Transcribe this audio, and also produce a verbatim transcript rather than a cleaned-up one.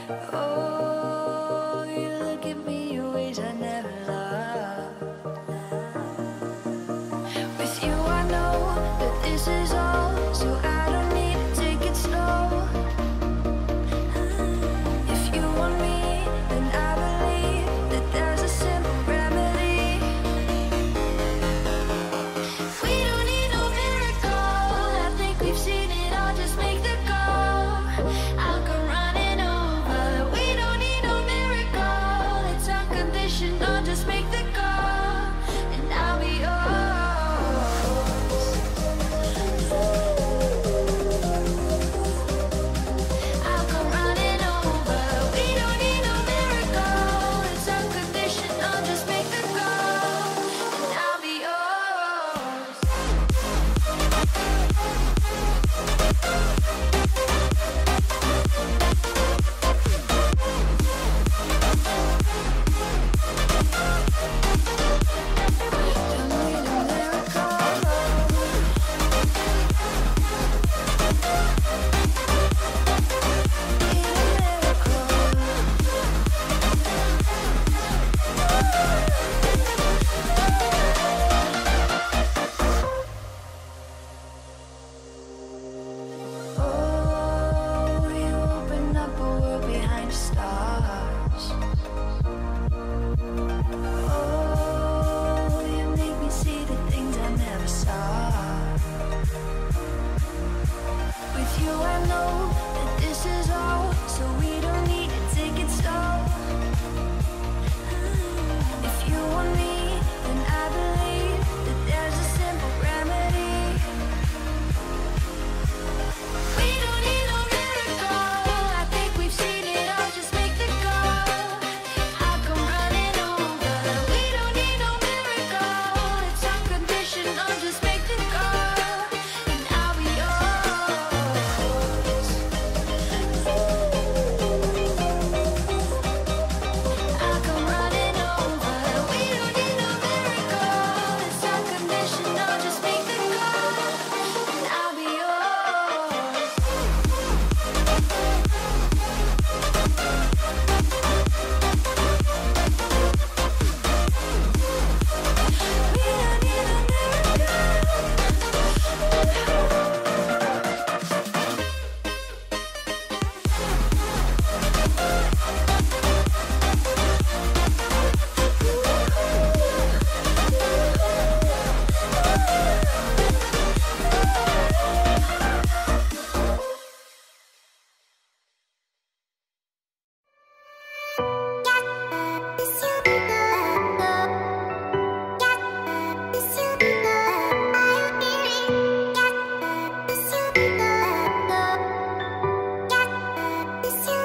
Oh, you look at me in ways I never loved. With you I know that this is all, so I don't need to take it slow. If you want me, then I believe that there's a simple remedy. We don't need no miracle, I think we've seen it all, just make the call. I'll come running over. We don't need no miracle, it's unconditional, just make the call, and I'll be yours. I'll come running over. We don't need no miracle, it's unconditional, just make the call, and I'll be yours. Don't need a miracle. Need a Oh, you open up a world behind the stars. Oh, you make me see the things I never saw. With you I know that this is all, so we don't need to take it slow. If you want me, then I believe that there's a simple remedy. We don't need no miracle, I think we've seen it all, just make the call. I'll come running over. We don't need no miracle, it's unconditional, just make the call, and I'll be yours. I'll come running over. We don't need no miracle, it's unconditional, just make the call, and I'll be yours. We don't need a miracle.